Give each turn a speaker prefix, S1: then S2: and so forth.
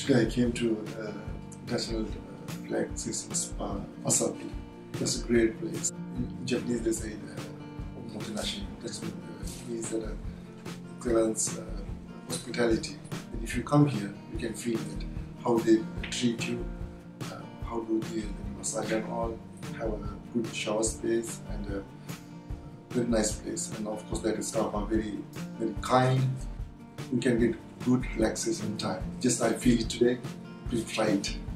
S1: Today I came to National Relaxation Spa, WASABI. That's a great place. In Japanese they say motenashi. That means that excellence, hospitality. And if you come here, you can feel that how they treat you, how do they massage and all, have a good shower space and a very nice place. And of course, the staff are very, very kind. You can get good relaxation time. Just I feel it today. Please try it.